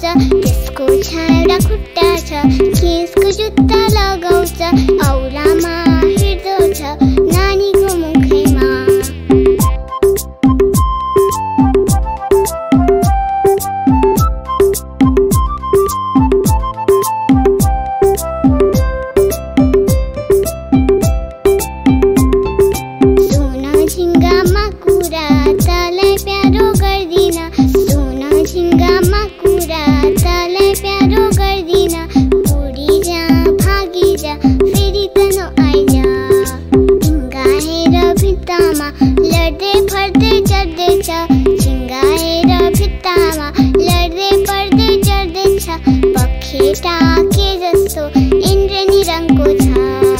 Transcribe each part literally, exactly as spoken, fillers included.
त्यसको छाया एउटा खुट्टा छ खिसको जुत्ता लगाउँछ औलामा हिँड्दो छ नानीको मुखैमा झिङ्गा हेर भित्तामा लड्दै पड्दै चढ्दैछ पखेटा के जस्तो इन्द्रेणी रङको छ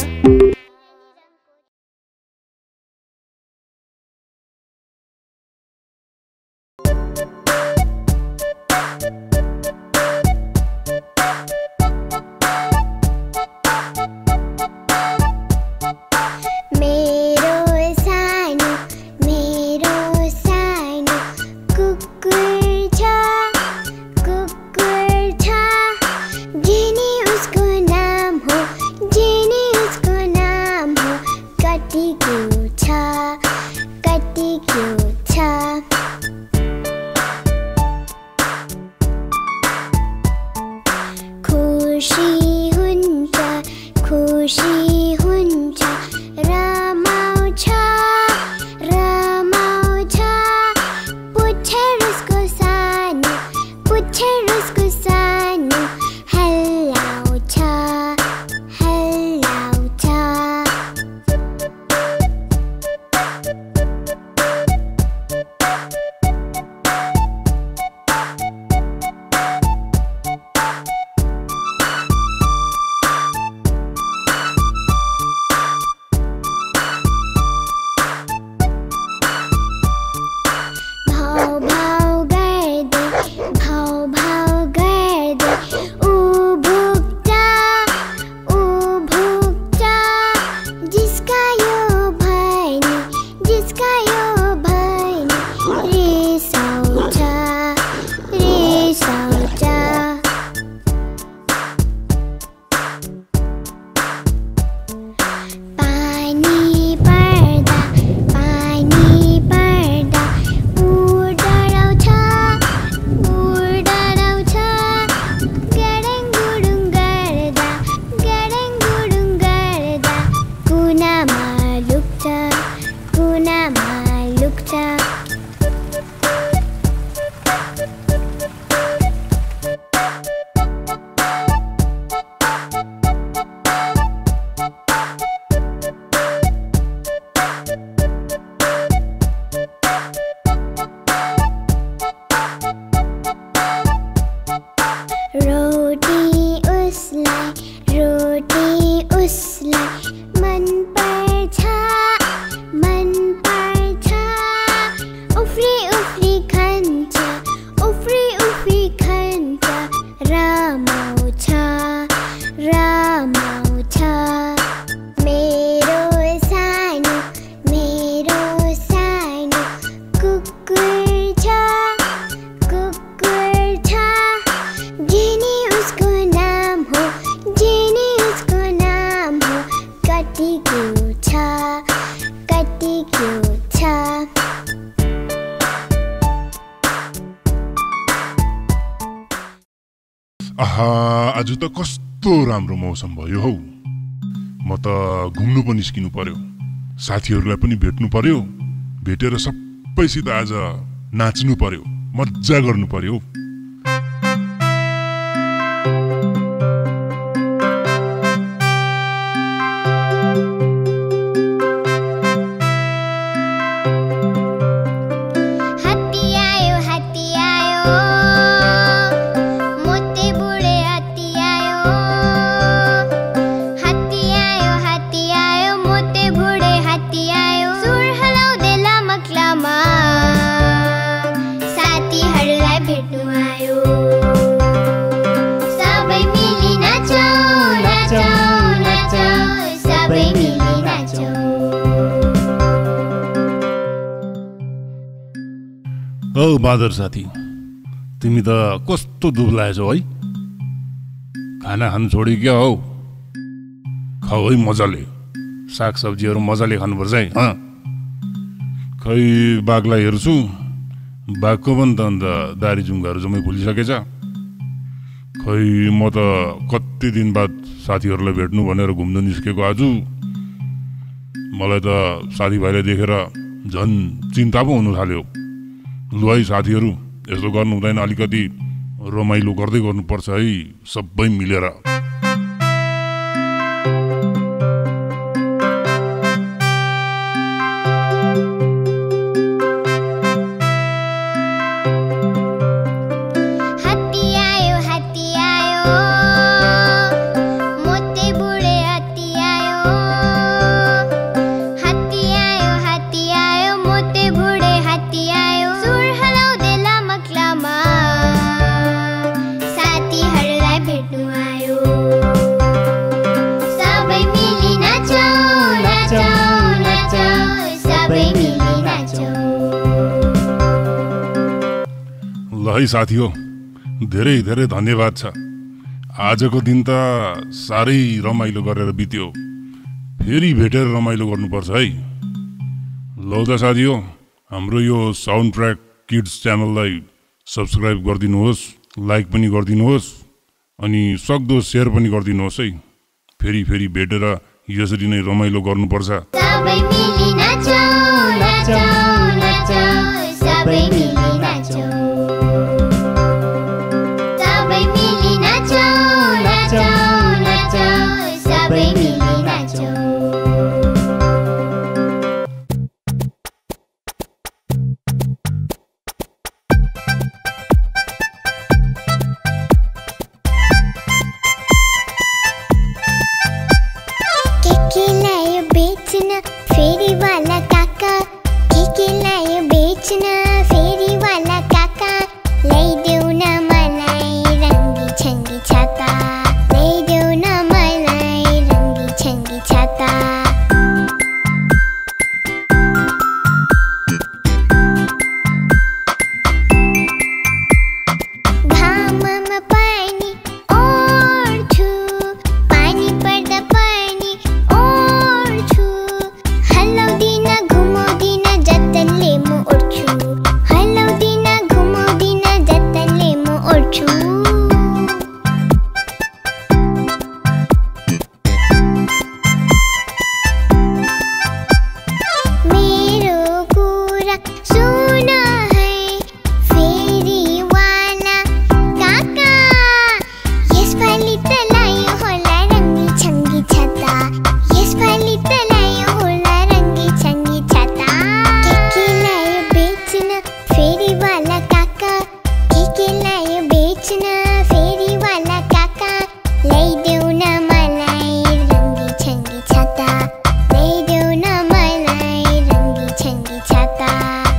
आज त कस्तो राम्रो मौसम भयो हौ म त घुम्नु पनि निस्किनु पर्यो साथीहरूलाई पनि भेट्नु पर्यो भेटेर सबैसित आज नाच्नु पर्यो मज्जा गर्नु पर्यो ओ बादर साथी तिमी त कस्तो दुब्लाएछौ है। खाना खानु छोडी क्या हौ? खाऊ है मजाले, सागसब्जीहरू मजाले खानुपर्छ है। हँ खै बाघलाई हेर्छु, बाघको पनि त अन्त दारी जुङ्गाहरू जम्मै भुलिसकेछ। खै म त कति दिन बाद साथीहरूलाई भेट्नु भनेर घुम्न निस्केको आज। मलाई त साथीभाइलाई देखेर झन् चिन्ता पो हुनु थाल्यो। लु है साथीहरू, यसो गर्नु हुँदैन, अलिकति रमाइलो गर्दै गर्नुपर्छ है सबै मिलेर। है साथी हो, धेरै धेरै धन्यवाद छ। आजको दिन त साह्रै रमाइलो गरेर बित्यो। फेरि भेटेर रमाइलो गर्नुपर्छ है। लौ त साथी हो, हाम्रो यो साउन्ड ट्र्याक किड्स च्यानललाई सब्सक्राइब गरिदिनुहोस्, लाइक पनि गरिदिनुहोस्, अनि सक्दो सेयर पनि गरिदिनुहोस् है। फेरि फेरि भेटेर यसरी नै रमाइलो गर्नुपर्छ। सबै मिली नाचौ नाचौ नाचौ, सबै मिली नाचौ। सबै मिली नाचौ नाचौ नाचौ, सबै मिली नाचौ। के के लायो बेच्न फेरि वाला काका, के के लायो बेच्न फेरि वाला काका, ल्याइदेऊ न मलाई रङ्गी छङ्गी छाता, ल्याइदेऊ न मलाई रङ्गी छङ्गी छाता। घाममा पानी ओढ्छु, पानी पर्दा पानी ओढ्छु, हल्लाउँदिन घुमाउँदिन जतनले म ओढ्छु, हल्लाउँदिन घुमाउँदिन जतनले म ओढ्छु। मेरो कुरा सुन है फेरि वाला काका, यसपालि त लायो होला रङ्गी छङ्गी छाता, यसपालि त लायो होला रङ्गी छङ्गी छाता। के के लायो बेच्न फेरि वाला काका, के के लायो बेच्न फेरि वाला काका, ल्याइदेऊ न मलाई रङ्गी छङ्गी छाता, ल्याइदेऊ न मलाई रङ्गी छङ्गी छाता।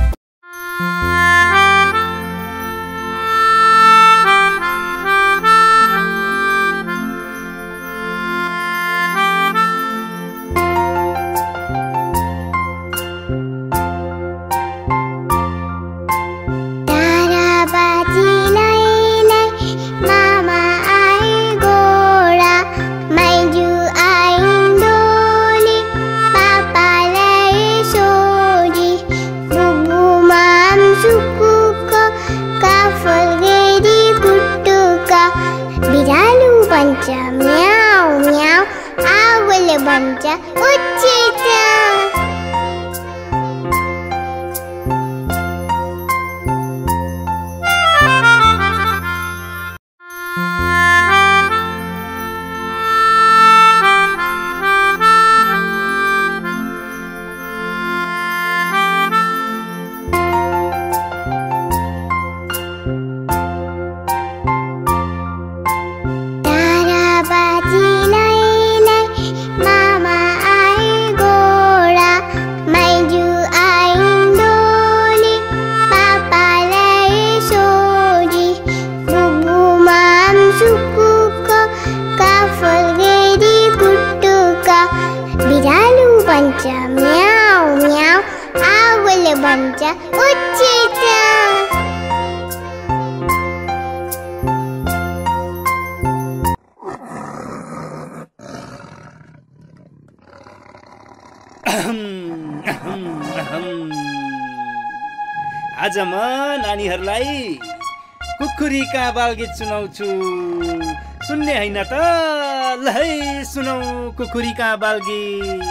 ताराबाजी लाई लाई, मामा आए घोडा, माइजू आइन् डोली, पापालाई सोझी, बुबुमाम सुकुको, काफल गेरी कुट्टुका, बिरालु भन्छ म्याउ म्याउ, आउले भन्छ उचित। ताराबाजी लाई लाई, मामा आए घोडा, माइजू आइन् डोली, पापालाई सोझी, बुबुमाम सुकुको, काफल गेरी कुट्टुका, बिरालु भन्छ म्याउ म्याउ, आउले भन्छ उचित। आज म नानीहरूलाई कुकुरीका बालगीत सुनाउँछु। सुन्ने हैन त? ल है सुनौ कुकुरीका बालगीत।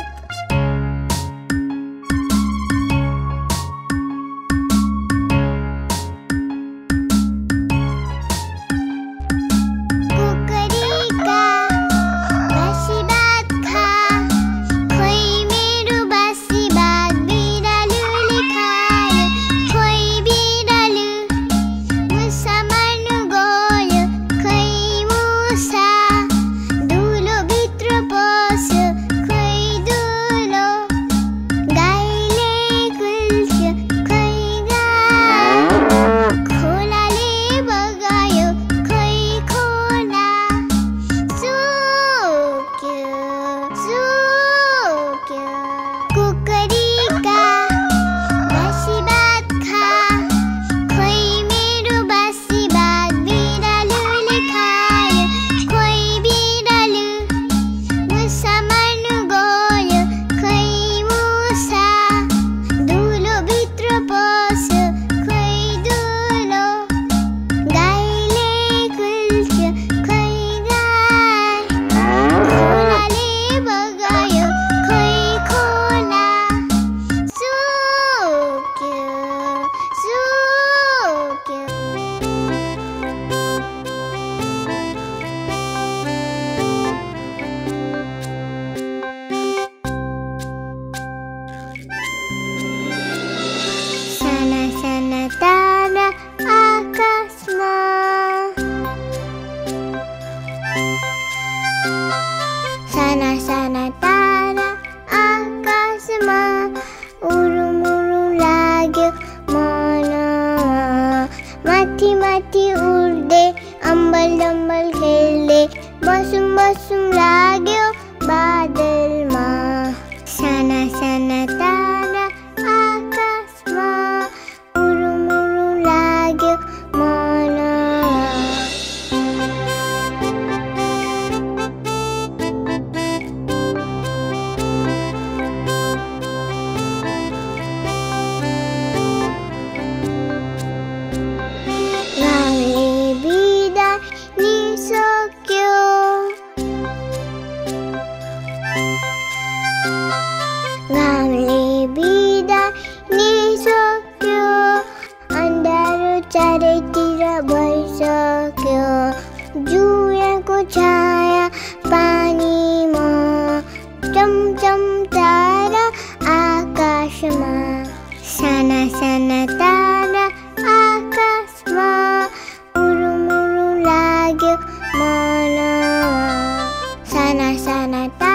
Sana sana